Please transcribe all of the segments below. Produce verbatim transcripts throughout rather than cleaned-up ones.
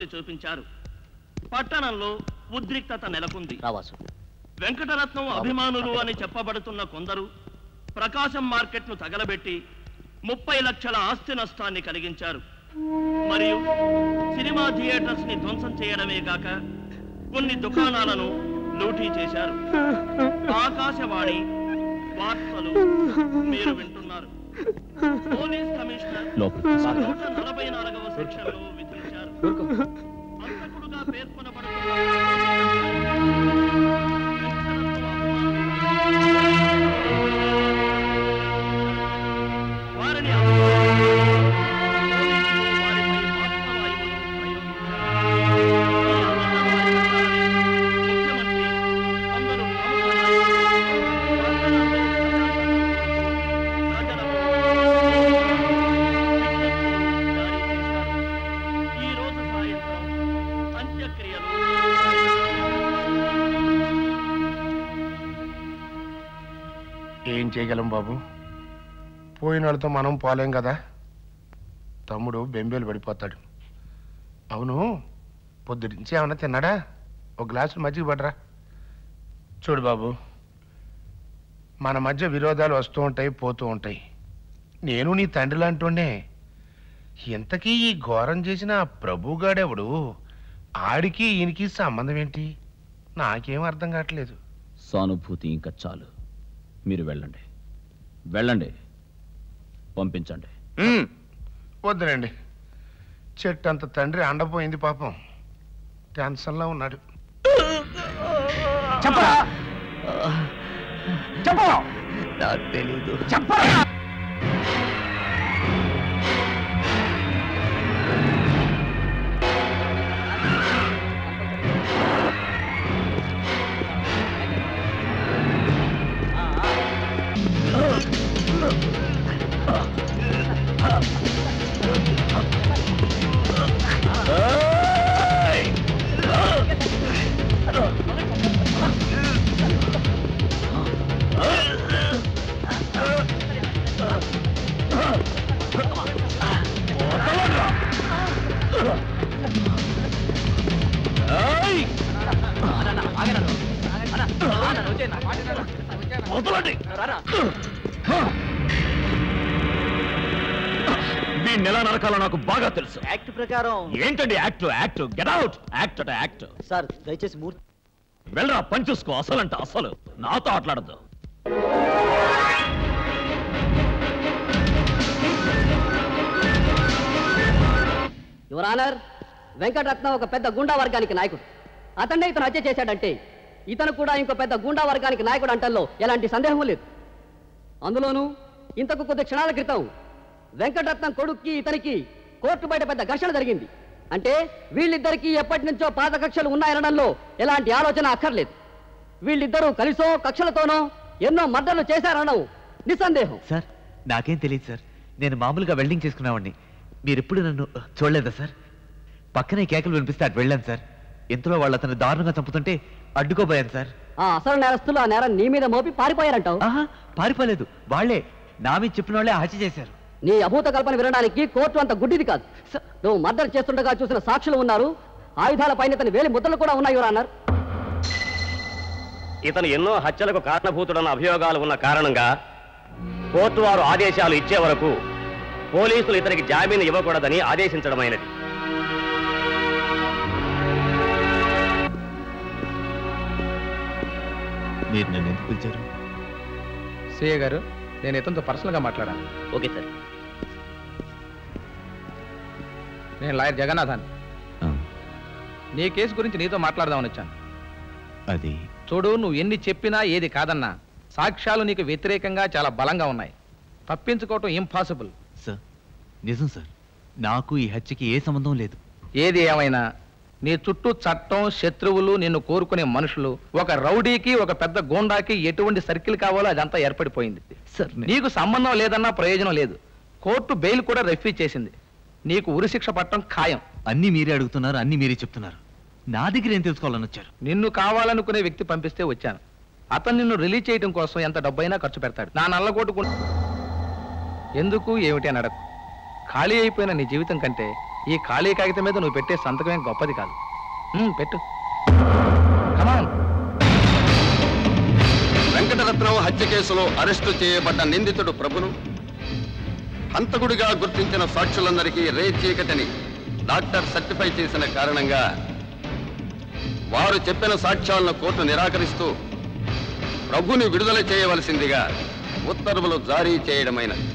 చూపించారు. పట్టణంలో ఉద్రిక్తత నెలకొంది. వెంకటరత్నం అభిమానులు అని చెప్పబడుతున్న కొందరు ప్రకాశం మార్కెట్ ను తగలబెట్టి ముప్పై లక్షల ఆస్తి నష్టాన్ని కలిగించారు. మరియు సినిమా థియేటర్స్ ని ధ్వంసం చేయడమే కాక కొన్ని దుకాణాలను లూటీ చేశారు. ఆకాశవాణి వార్తలు మీరు వింటున్నారు. పోలీస్ కమిషనర్ నూట నలభై నాలుగవ సెక్షన్లో విధించారు. అంతకుడుగా పేర్కొనబడుతున్న వారిని ఏం చేయగలం బాబు? పోయిన వాళ్ళతో మనం పోలేం కదా. తమ్ముడు బెంబేలు పడిపోతాడు. అవును, పొద్దురించి ఏమన్నా తిన్నాడా? ఒక గ్లాసు మజ్జిగ పడరా. చూడు బాబు, మన మధ్య విరోధాలు వస్తూ ఉంటాయి, పోతూ ఉంటాయి. నేను నీ తండ్రి లాంటి ఇంతకీ ఈ ఘోరం చేసిన ప్రభుగాడెవడు? ఆడికి ఈయనకి సంబంధం ఏంటి? నాకేం అర్థం కావట్లేదు. సానుభూతి ఇంకా చాలు. మీరు వెళ్ళండి, వెళ్ళండి, పంపించండి. వద్దునండి, చెట్టు అంత తండ్రి అండపోయింది పాపం. టెన్షన్లో ఉన్నాడు. చెప్పరా చెప్పరా నాకు తెలీదు. చెప్పరా నెల నరకాలో నాకు బాగా తెలుసు. యాక్ట్ ప్రకారం ఏంటండి act? Act get out. Act అంటే యాక్ట్. సార్ దయచేసి మూర్తి వెళ్ళరా, పని చూసుకో. అసలంటే అసలు నాతో ఆటలాడద్దు. యువర్ ఆనర్, వెంకటరత్నం ఒక పెద్ద గుండా వర్గానికి నాయకుడు. అతన్నే ఇతను హత్య చేశాడంటే ఇతను కూడా ఇంకో పెద్ద గుండా వర్గానికి నాయకుడు అంటల్లో ఎలాంటి సందేహం లేదు. అందులోనూ ఇంతకు కొద్ది క్షణాల క్రితం వెంకటరత్నం కొడుక్కి ఇతనికి కోర్టు బయట పెద్ద ఘర్షణ జరిగింది. అంటే వీళ్ళిద్దరికీ ఎప్పటి నుంచో పాత కక్షలు ఉన్నాయనడంలో ఎలాంటి ఆలోచన అక్కర్లేదు. వీళ్ళిద్దరూ కలిసో కక్షలతోనో ఎన్నో మర్డర్లు చేశారనడం నిస్సందేహం. సార్ నాకేం తెలియదు సార్. నేను మామూలుగా వెల్డింగ్ చేసుకున్నామండి. మీరెప్పుడు నన్ను చూడలేదా సార్? పక్కనే కేకలు వినిపిస్తే అటు వెళ్ళాను సార్. ఎంతలో వాళ్ళు అతను దారుణంగా చంపుతుంటే అడ్డుకోబోయాను సార్. ఆ అసలు నేరస్తులు ఆ నేరం నీ మీద మోపి పారిపోయారంటావు? ఆహా, పారిపోలేదు. వాళ్లే నా మీద చెప్పిన వాళ్ళే హత్య చేశారు. నీ అభూత కల్పన వినడానికి కోర్టు అంత గుడ్డిది కాదు. నువ్వు మర్డర్ చేస్తుండగా చూసిన సాక్షులు ఉన్నారు. ఆయుధాల పైన ఇతని వేలి ముద్రలు కూడా ఉన్నాయి యువర్ ఆనర్. ఇతను ఎన్నో హత్యలకు కారణభూతుడన్న అభియోగాలు ఉన్న కారణంగా కోర్టు వారు ఆదేశాలు ఇచ్చే వరకు పోలీసులు ఇతనికి జామీను ఇవ్వకూడదని ఆదేశించడమైనది. మీరు నన్ను ఎందుకు పిలిచారు? సిఏ గారు, నేను ఇతనితో పర్సనల్గా మాట్లాడాను. Okay sir. నేను లాయర్ జగన్నాథన్. నీ కేసు గురించి నీతో మాట్లాడదామని వచ్చాను. అది చూడు, నువ్వు ఎన్ని చెప్పినా ఏది కాదన్నా సాక్ష్యాలు నీకు వ్యతిరేకంగా చాలా బలంగా ఉన్నాయి. తప్పించుకోవటం ఇంపాసిబుల్. సార్ నిజం సార్, నాకు ఈ హత్యకి ఏ సంబంధం లేదు. ఏది ఏమైనా నీ చుట్టూ చట్టం, శత్రువులు, నిన్ను కోరుకునే మనుషులు, ఒక రౌడీకి ఒక పెద్ద గోండాకి ఎటువంటి సర్కిల్ కావాలో అదంతా ఏర్పడిపోయింది. సార్ నీకు సంబంధం లేదన్నా ప్రయోజనం లేదు. కోర్టు బెయిల్ కూడా రెఫ్యూజ్ చేసింది. నీకు ఉరిశిక్ష పట్టడం ఖాయం. అన్ని మీరే అడుగుతున్నారు, అన్ని మీరే చెప్తున్నారు. నా దగ్గర ఏం తెలుసుకోవాలని వచ్చారు? నిన్ను కావాలనుకునే వ్యక్తి పంపిస్తే వచ్చాను. అతను నిన్ను రిలీజ్ చేయడం కోసం ఎంత డబ్బైనా ఖర్చు పెడతాడు. నా నల్లగోటుకు ఎందుకు ఏమిటి అని అడగ. ఖాళీ అయిపోయిన నీ జీవితం కంటే ఈ ఖాళీ కాగితం మీద నువ్వు పెట్టే సంతకమేం గొప్పది కాదు. ఉమ్, పెట్టు. కమాన్. వెంకటరత్నం హత్య కేసులో అరెస్టు చేయబడ్డ నిందితుడు ప్రభును హంతకుడిగా గుర్తించిన సాక్షులందరికీ రే చీకటిని డాక్టర్ సర్టిఫై చేసిన కారణంగా వారు చెప్పిన సాక్ష్యాలను కోర్టు నిరాకరిస్తూ ప్రభుని విడుదల చేయవలసిందిగా ఉత్తర్వులు జారీ చేయడమైనది.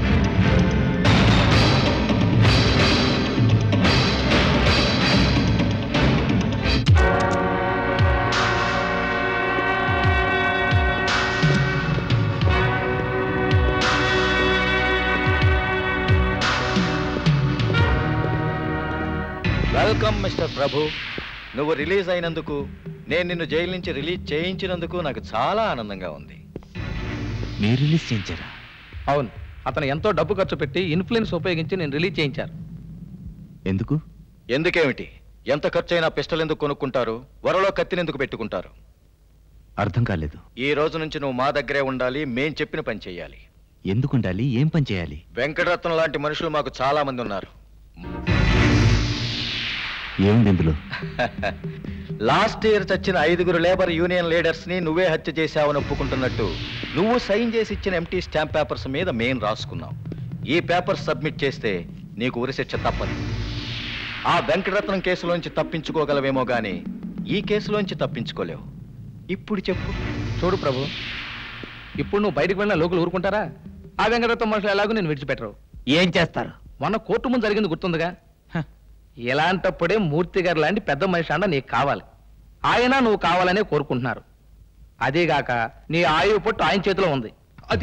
వెల్కమ్ మిస్టర్ ప్రభు. నువ్వు రిలీజ్ అయినందుకు, నేను నిన్ను జైలు నుంచి రిలీజ్ చేయించినందుకు నాకు చాలా ఆనందంగా ఉంది. మీరు రిలీజ్ చేయించారా? అవును, అతను ఎంతో డబ్బు ఖర్చు పెట్టి ఇన్ఫ్లుయెన్స్ ఉపయోగించి నేను రిలీజ్ చేయించారు. ఎందుకు? ఎందుకేమిటి? ఎంత ఖర్చైనా పిస్టల్ ఎందుకు కొనుక్కుంటారు? వరలో కత్తినెందుకు పెట్టుకుంటారు? అర్థం కాలేదు. ఈ రోజు నుంచి నువ్వు మా దగ్గరే ఉండాలి, మేం చెప్పిన పని చేయాలి. ఎందుకు ఉండాలి? ఏం పని చేయాలి? వెంకటరత్నం లాంటి మనుషులు మాకు చాలా మంది ఉన్నారు. ఏముంది ఇందులో? లాస్ట్ ఇయర్ చచ్చిన ఐదుగురు లేబర్ యూనియన్ లీడర్స్ ని నువ్వే హత్య చేశావని ఒప్పుకుంటున్నట్టు నువ్వు సైన్ చేసి ఇచ్చిన ఎంటీ స్టాంప్ పేపర్స్ మీద మేం రాసుకున్నాం. ఈ పేపర్స్ సబ్మిట్ చేస్తే నీకు ఉరిశిక్ష తప్పదు. ఆ వెంకటరత్నం కేసులోంచి తప్పించుకోగలవేమో గాని ఈ కేసులోంచి తప్పించుకోలేవు. ఇప్పుడు చెప్పు. చూడు ప్రభు, ఇప్పుడు నువ్వు బయటకు వెళ్ళిన లోకలు ఊరుకుంటారా? ఆ వెంకటరత్నం మనుషులు ఎలాగో నేను విడిచిపెట్టరు. ఏం చేస్తారు? మొన్న కోర్టు ముందు జరిగింది గుర్తుందిగా. ఇలాంటప్పుడే మూర్తి గారు లాంటి పెద్ద మనిషి అండ నీకు కావాలి. ఆయన నువ్వు కావాలనే కోరుకుంటున్నారు. అదేగాక నీ ఆయువు పొట్టు ఆయన చేతిలో ఉంది. అది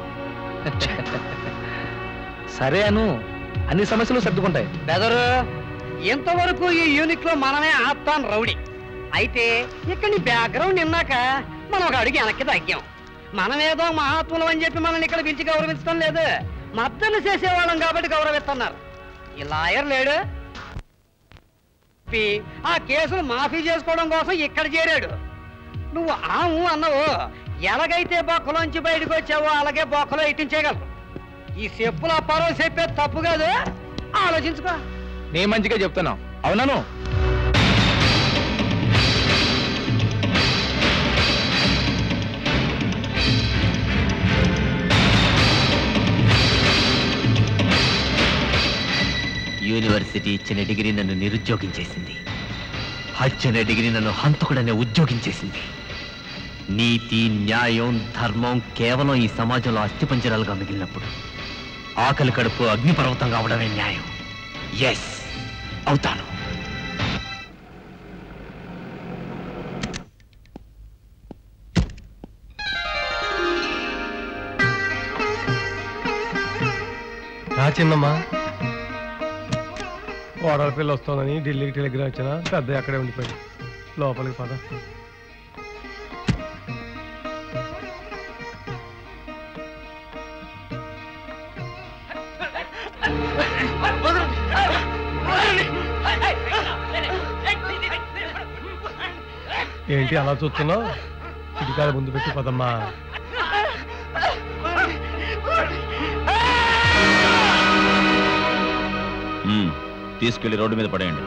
సరే అను, అన్ని సమస్యలు సర్దుకుంటాయి. బెదరు, ఇంతవరకు ఈ యూనిట్ లో మనమే ఆప్తాన్ రౌడీ. అయితే ఇక్కడి బ్యాక్గ్రౌండ్ విన్నాక మనం ఒక అడిగి వెనక్కి తగ్గాం. మనమేదో మహాత్ములు అని చెప్పి మనల్ని ఇక్కడ పిలిచి గౌరవించడం లేదు. మద్దతు చేసేవాళ్ళం కాబట్టి గౌరవిస్తున్నారు. ఈ లాయర్ లేడు, ఆ కేసును మాఫీ చేసుకోవడం కోసం ఇక్కడ చేరాడు. నువ్వు ఆము అన్నావు. ఎలాగైతే బొక్కలోంచి బయటకు వచ్చావో అలాగే బొక్కలో ఎట్టించేయగలరు. ఈ చెప్పుల పరవ చెప్పేది తప్పు కాదు, ఆలోచించుకో. నీ మంచిగా చెప్తున్నావు, అవునాను? యూనివర్సిటీ ఇచ్చిన డిగ్రీ నన్ను నిరుద్యోగం చేసింది. హత్యన డిగ్రీ నన్ను హంతకుడనే ఉద్యోగం చేసింది. నీతి, న్యాయం, ధర్మం కేవలం ఈ సమాజంలో అస్థిపంజరాలుగా మిగిలినప్పుడు ఆకలి కడుపు అగ్నిపర్వతంగా అవడమే న్యాయం. ఎస్, అవుతాను. చిన్నమ్మా, ఓడల పిల్ల వస్తుందని ఢిల్లీకి టెలిగ్రామ్ వచ్చిన పెద్ద అక్కడే ఉండిపోయింది. లోపలికి పద. ఏంటి అలా చూస్తున్నావు? ఇటుకాల ముందు పెట్టి పదమ్మా. తీసుకెళ్లి రోడ్డు మీద పడేయండి.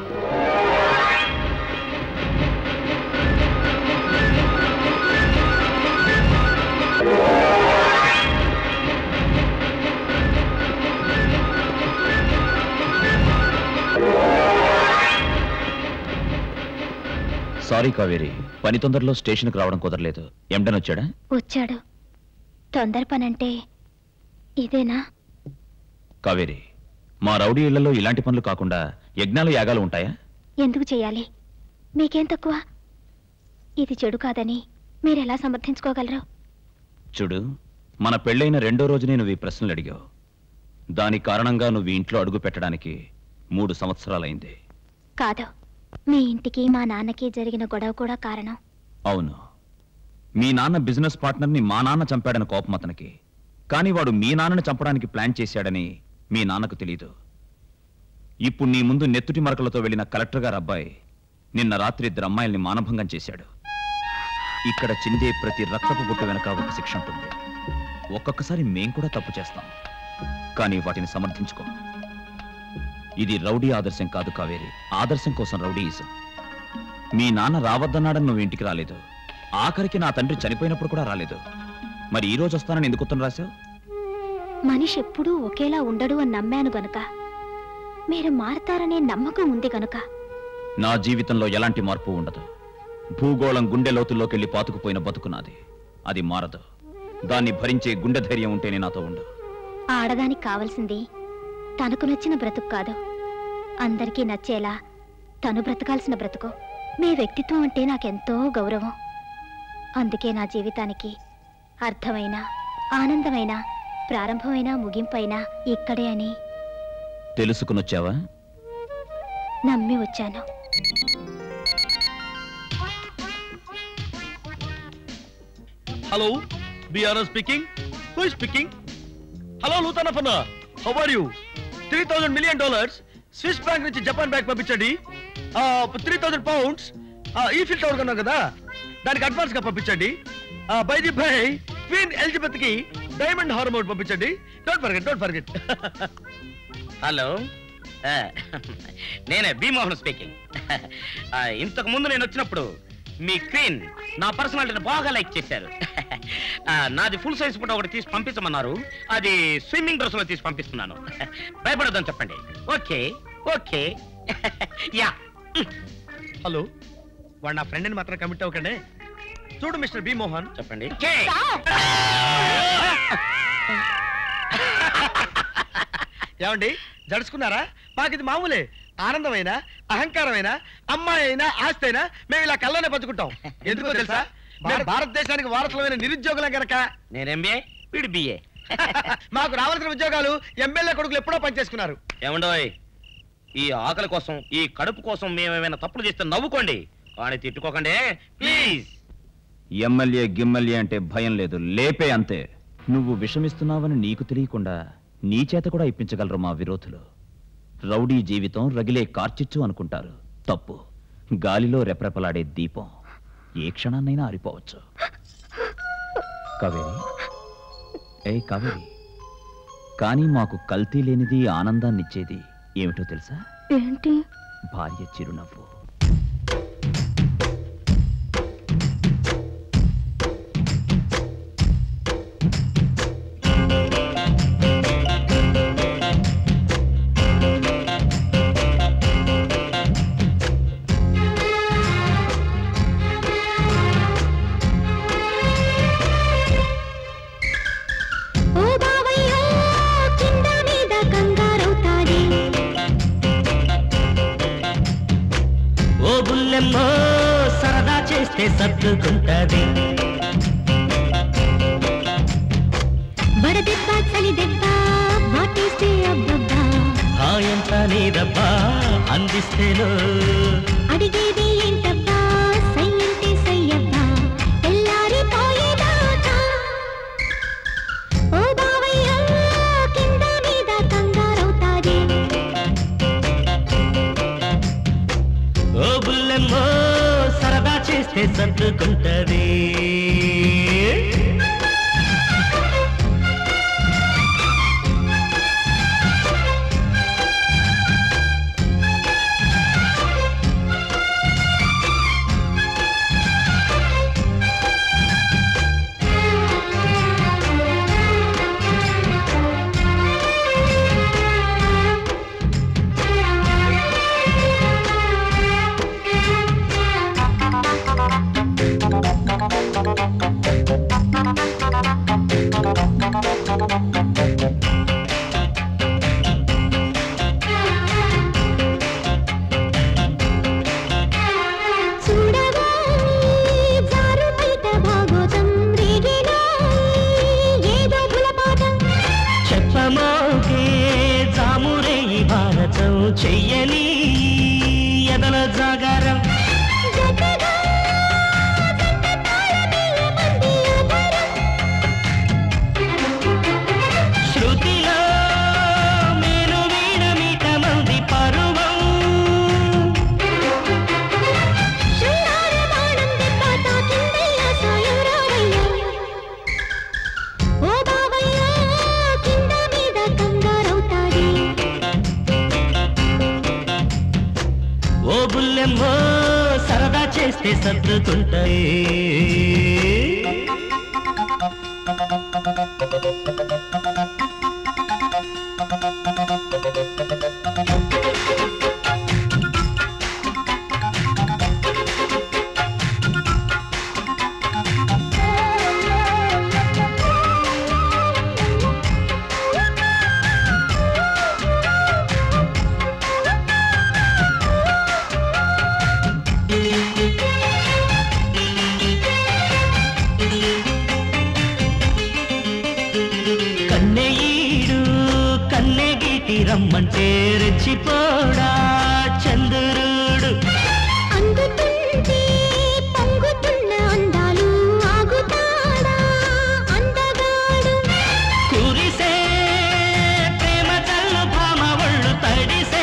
సారీ కావేరి, పని తొందరలో స్టేషన్కి రావడం కుదరలేదు. ఎండన్ వచ్చాడా? వచ్చాడు. తొందర పనంటే ఇదేనా? కావేరి, మా రౌడీ ఇళ్లలో ఇలాంటి పనులు కాకుండా యజ్ఞాలు యాగాలు ఉంటాయా? ఎందుకు చేయాలి? మీకేం తక్కువ? ఇది చెడు కాదని మీరెలా సమర్థించుకోగలరు? చూడు, మన పెళ్ళైన రెండో రోజునే నువ్వు ఈ ప్రశ్నలు అడిగావు. దాని కారణంగా నువ్వు ఇంట్లో అడుగు పెట్టడానికి మూడు సంవత్సరాలైంది. కాదు, మీ ఇంటికి మా నాన్నకి జరిగిన గొడవ కూడా కారణం. అవును, మీ నాన్న బిజినెస్ పార్ట్నర్ని మా నాన్న చంపాడని కోపం అతనికి. కానీ వాడు మీ నాన్నని చంపడానికి ప్లాన్ చేశాడని మీ నాన్నకు తెలీదు. ఇప్పుడు నీ ముందు నెత్తుటి మరకలతో వెళ్లిన కలెక్టర్ గారు అబ్బాయి నిన్న రాత్రి ఇద్దరు అమ్మాయిల్ని మానభంగం చేశాడు. ఇక్కడ చిందే ప్రతి రక్తపు బొట్టు వెనక ఒక శిక్ష ఉంటుంది. ఒక్కొక్కసారి మేం కూడా తప్పు చేస్తాం, కానీ వాటిని సమర్థించుకో. ఇది రౌడీ ఆదర్శం కాదు కావేరి. ఆదర్శం కోసం రౌడీయిజం. మీ నాన్న రావద్దన్నాడని నువ్వు ఇంటికి రాలేదు. ఆఖరికి నా తండ్రి చనిపోయినప్పుడు కూడా రాలేదు. మరి ఈ రోజు వస్తానని ఎందుకు ఉత్తరం రాశావు? మనిషి ఎప్పుడూ ఒకేలా ఉండడు అని నమ్మాను గనుక, మీరు మారతారనే నమ్మకం ఉంది గనుక. నా జీవితంలో ఎలాంటి మార్పు ఉండదు. భూగోళం గుండె లోతుల్లోకెళ్ళి పాతుకుపోయిన బతుకున్నది. అది మారదు. దాన్ని భరించే గుండె ధైర్యం ఉంటేనే నాతో ఉండు. ఆడదానికి కావలసింది తనకు నచ్చిన బ్రతుకు కాదు, అందరికీ నచ్చేలా తను బ్రతకాల్సిన బ్రతుకు. మీ వ్యక్తిత్వం అంటే నాకెంతో గౌరవం. అందుకే నా జీవితానికి అర్థమైన, ఆనందమైన, ప్రారంభమైన, ముగింపైన ఇక్కడే అని తెలుసుకునొచ్చావా? నమ్మి వచ్చాను. Hello, BRO speaking. Who is speaking? Hello లూతానా ఫన్నా, how are you? Three thousand million dollars Swiss bank నుంచి జపాన్ బ్యాంక్ పంపించండి. Three thousand pounds Eiffel tower కొన్నాం కదా, దానికి అడ్వాన్స్ గా పంపించండి. By the by Queen Elizabeth కి డైమండ్ హార్మోన్ పంపించండి. Don't forget, don't forget. Hello, నేనే బి మోహన్ స్పీకింగ్. ఇంతకు ముందు నేను వచ్చినప్పుడు మీ క్వీన్ నా పర్సనాలిటీని బాగా లైక్ చేశారు. నాది ఫుల్ సైజ్ ఫోటో ఒకటి తీసి పంపించమన్నారు. అది స్విమ్మింగ్ డ్రెస్ లో తీసి పంపిస్తున్నాను. భయపడొద్దని చెప్పండి. Okay okay. యా. హలో, వాడు నా ఫ్రెండ్ ని మాత్రం కమిట్ అవ్వకండి. చూడు మిస్టర్ బి మోహన్, చెప్పండి. ఏమండి జడుచుకున్నారా? మాకు ఇది మామూలే. ఆనందమైన, అహంకారమైన, అమ్మాయి అయినా ఆస్తి అయినా మేము ఇలా కళ్ళనే పంచుకుంటాం. ఎందుకో తెలుసా? మేము భారతదేశానికి వారసులమైన నిరుద్యోగులం గనక. నేను ఎంబీఏ, వీడు బిఏ. మాకు రావాల్సిన ఉద్యోగాలు ఎమ్మెల్యే కొడుకులు ఎప్పుడో పనిచేసుకున్నారు. ఏమండోయ్, ఈ ఆకలి కోసం, ఈ కడుపు కోసం మేమేమైనా తప్పులు చేస్తే నవ్వుకోండి, కానీ తిట్టుకోకండి ప్లీజ్. ఎమ్మెల్యే గిమ్మెల్యే అంటే భయం లేదు, లేపే అంతే. నువ్వు విషమిస్తున్నావని నీకు తెలియకుండా నీ చేత కూడా ఇప్పించగలరు మా విరోధులు. రౌడీ జీవితం రగిలే కార్చిచ్చు అనుకుంటారు. తప్పు. గాలిలో రెపరెపలాడే దీపం ఏ క్షణాన్నైనా ఆరిపోవచ్చు. కావేరి, ఏ కావేరి, కానీ మాకు కల్తీ లేనిది, ఆనందాన్నిచ్చేది ఏమిటో తెలుసా? ఏంటి? భార్య చిరునవ్వు. సరదా చేస్తే సర్దుకుంటది. బడదెబ్బ చలి దెబ్బ వాటేస్తే అబ్బబ్బా, హాయంత నీదబ్బా అందిస్తేలో. అడిగేది ఏంటబ్బా, సై అంటే సయ్యబ్బా, తెల్లారి పోయేదాకా. ఓ బావయ్య కింద మీద కంగారవుతాది. ఓ బుల్లెమ్మో సరదా చేస్తే సర్దుకుంటది. చెయ్యని ఎదల జాగారం శృతిలో మేలు వీణ మీట మంది పరువం. ఓ బావయ్య కింద మీద కంగారవుతాది. సరదా చేస్తే సర్దుకుంటాయి. రమ్మంటే రెచ్చిపోడా చంద్రుడు అందుతుంటే పొంగుతున్న అందాలు ఆగుతాడా అందగాడు కురిసే ప్రేమ చల్లు భామ ఒళ్ళు తడిసే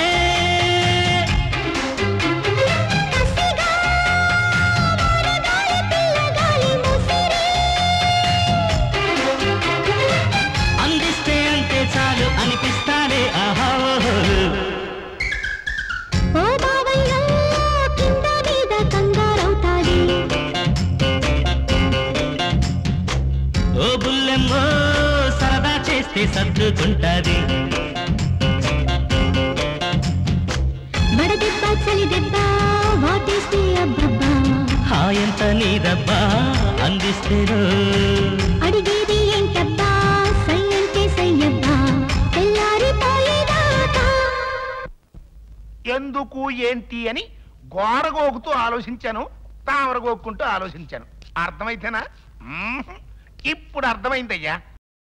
కసిగా వరగాలి పిల్లగాలి ముసిరి అందిస్తే అంతే చాలు అనిపిస్తానే ఆహా ఓ బావయ్యో కింద మీద కంగారవుతాది ఓ బుల్లెమ్మో సరదా చేస్తే సర్దుకుంటాది. బడదెబ్బ చలి దెబ్బ వాటేస్తే అబ్బబ్బా హాయంత నీదబ్బా అందిస్తేరో అడిగేది ఏంటబ్బా సై అంటే సయ్యబ్బా తెల్లారిపోయేదాకా ఎందుకు ఏంటి అని గోడగోకుతూ ఆలోచించాను, తామరగోక్కుంటూ ఆలోచించాను. అర్థమైతేనా? మ్మ్. ఇప్పుడు అర్థమైందయ్యా.